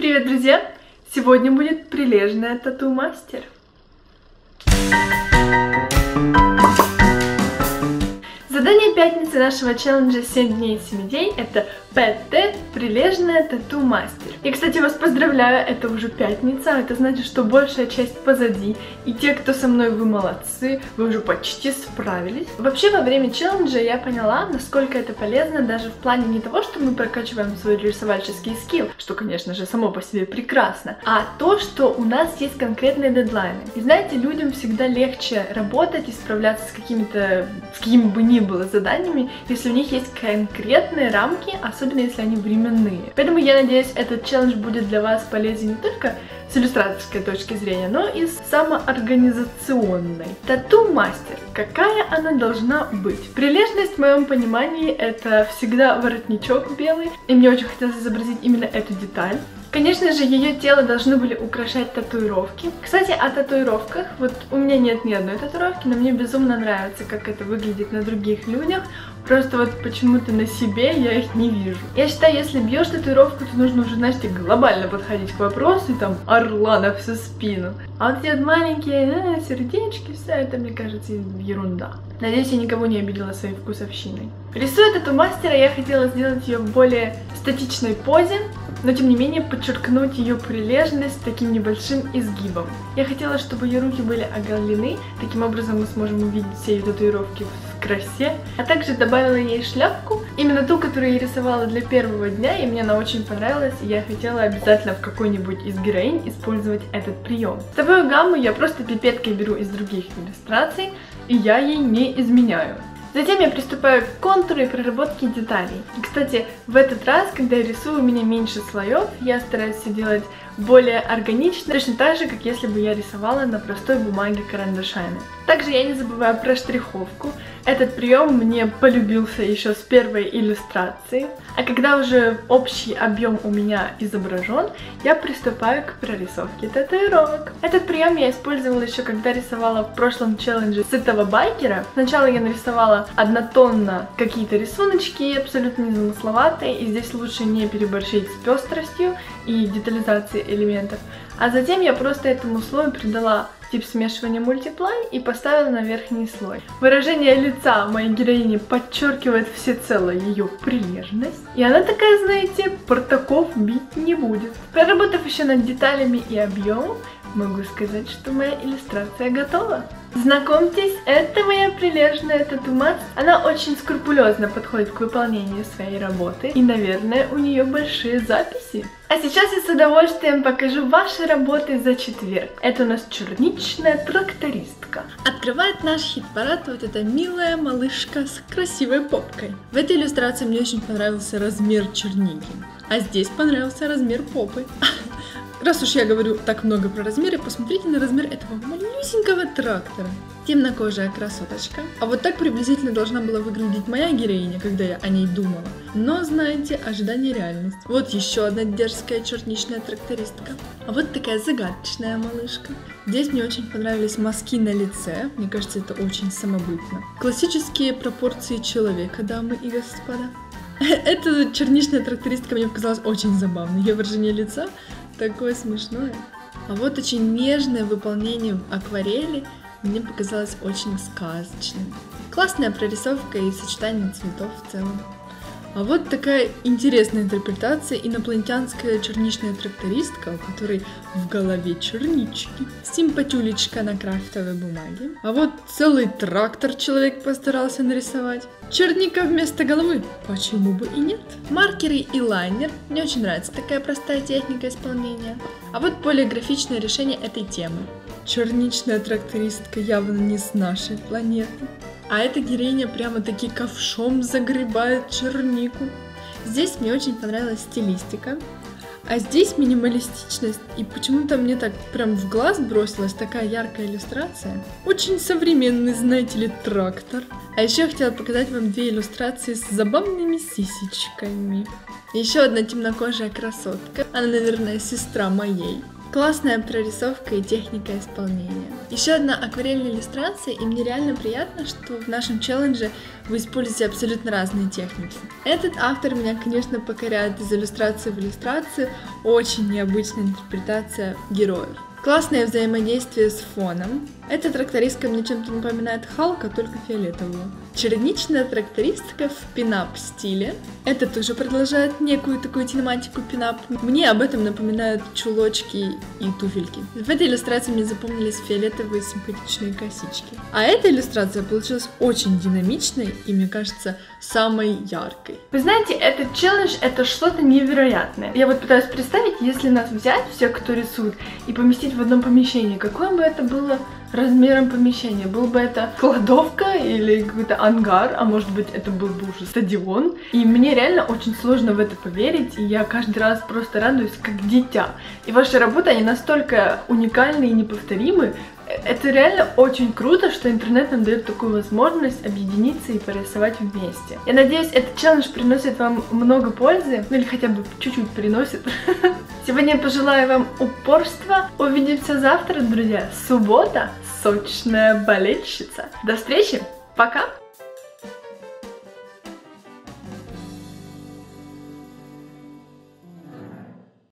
Привет, друзья! Сегодня будет прилежная тату-мастер. Задание пятницы нашего челленджа 7 дней 7 дней это ПТ прилежная тату-мастер. И, кстати, вас поздравляю, это уже пятница, это значит, что большая часть позади. И те, кто со мной, вы молодцы, вы уже почти справились. Вообще, во время челленджа я поняла, насколько это полезно даже в плане не того, что мы прокачиваем свой рисовальческий скилл, что, конечно же, само по себе прекрасно, а то, что у нас есть конкретные дедлайны. И знаете, людям всегда легче работать и справляться с какими бы ни было заданиями, если у них есть конкретные рамки, особенно если они временные. Поэтому я надеюсь, этот челлендж будет для вас полезен не только с иллюстраторской точки зрения, но и с самоорганизационной. Тату-мастер. Какая она должна быть? Прилежность, в моем понимании, это всегда воротничок белый, и мне очень хотелось изобразить именно эту деталь. Конечно же, ее тело должны были украшать татуировки. Кстати, о татуировках. Вот у меня нет ни одной татуировки, но мне безумно нравится, как это выглядит на других людях. Просто вот почему-то на себе я их не вижу. Я считаю, если бьешь татуировку, то нужно уже, знаете, глобально подходить к вопросу, и там орла на всю спину. А вот эти вот маленькие сердечки, все это, мне кажется, ерунда. Надеюсь, я никого не обидела своей вкусовщиной. Рисуя тату-мастера, я хотела сделать ее в более статичной позе, но тем не менее подчеркнуть ее прилежность таким небольшим изгибом. Я хотела, чтобы ее руки были оголены, таким образом мы сможем увидеть все ее татуировки в красе. А также добавила ей шляпку, именно ту, которую я рисовала для первого дня, и мне она очень понравилась, и я хотела обязательно в какой-нибудь из героинь использовать этот прием. Цветовую гамму я просто пипеткой беру из других иллюстраций, и я ей не изменяю. Затем я приступаю к контуру и проработке деталей. И, кстати, в этот раз, когда я рисую, у меня меньше слоев, я стараюсь все делать более органично, точно так же, как если бы я рисовала на простой бумаге карандашами. Также я не забываю про штриховку. Этот прием мне полюбился еще с первой иллюстрации. А когда уже общий объем у меня изображен, я приступаю к прорисовке татуировок. Этот прием я использовала еще когда рисовала в прошлом челлендже сытого байкера. Сначала я нарисовала однотонно какие-то рисуночки, абсолютно незамысловатые, и здесь лучше не переборщить с пестростью и детализацией элементов. А затем я просто этому слою придала тип смешивания мультиплай и поставила на верхний слой. Выражение лица моей героини подчеркивает всецело ее прилежность. И она такая, знаете, портаков бить не будет. Проработав еще над деталями и объемом, могу сказать, что моя иллюстрация готова. Знакомьтесь, это моя прилежная тату-мастер. Она очень скрупулезно подходит к выполнению своей работы. И, наверное, у нее большие записи. А сейчас я с удовольствием покажу ваши работы за четверг. Это у нас черничная трактористка. Открывает наш хит-парад вот эта милая малышка с красивой попкой. В этой иллюстрации мне очень понравился размер черники. А здесь понравился размер попы. Раз уж я говорю так много про размеры, посмотрите на размер этого малюсенького трактора. Темнокожая красоточка. А вот так приблизительно должна была выглядеть моя героиня, когда я о ней думала. Но, знаете, ожидание реальность. Вот еще одна дерзкая черничная трактористка. А вот такая загадочная малышка. Здесь мне очень понравились мазки на лице. Мне кажется, это очень самобытно. Классические пропорции человека, дамы и господа. Эта черничная трактористка мне показалась очень забавной. Ее выражение лица такое смешное. А вот очень нежное выполнение в акварели мне показалось очень сказочным. Классная прорисовка и сочетание цветов в целом. А вот такая интересная интерпретация: инопланетянская черничная трактористка, у которой в голове чернички. Симпатюлечка на крафтовой бумаге. А вот целый трактор человек постарался нарисовать. Черника вместо головы. Почему бы и нет? Маркеры и лайнер. Мне очень нравится такая простая техника исполнения. А вот более графичное решение этой темы. Черничная трактористка явно не с нашей планеты. А эта героиня прямо-таки ковшом загребает чернику. Здесь мне очень понравилась стилистика. А здесь минималистичность. И почему-то мне так прям в глаз бросилась такая яркая иллюстрация. Очень современный, знаете ли, трактор. А еще я хотела показать вам две иллюстрации с забавными сисечками. Еще одна темнокожая красотка. Она, наверное, сестра моей. Классная прорисовка и техника исполнения. Еще одна акварельная иллюстрация, и мне реально приятно, что в нашем челлендже вы используете абсолютно разные техники. Этот автор меня, конечно, покоряет из иллюстрации в иллюстрацию, очень необычная интерпретация героев. Классное взаимодействие с фоном. Эта трактористка мне чем-то напоминает Халка, только фиолетовую. Черничная трактористка в пинап стиле. Это тоже продолжает некую такую тематику пинап. Мне об этом напоминают чулочки и туфельки. В этой иллюстрации мне запомнились фиолетовые симпатичные косички. А эта иллюстрация получилась очень динамичной и, мне кажется, самой яркой. Вы знаете, этот челлендж — это что-то невероятное. Я вот пытаюсь представить, если нас взять, всех, кто рисует, и поместить в одном помещении, какое бы это было размером помещения? Был бы это кладовка или какой-то ангар, а может быть это был бы уже стадион. И мне реально очень сложно в это поверить, и я каждый раз просто радуюсь как дитя. И ваши работы, они настолько уникальны и неповторимы. Это реально очень круто, что интернет нам дает такую возможность объединиться и порисовать вместе. Я надеюсь, этот челлендж приносит вам много пользы, ну или хотя бы чуть-чуть приносит. Сегодня я пожелаю вам упорства. Увидимся завтра, друзья. Суббота, сочная болельщица. До встречи, пока!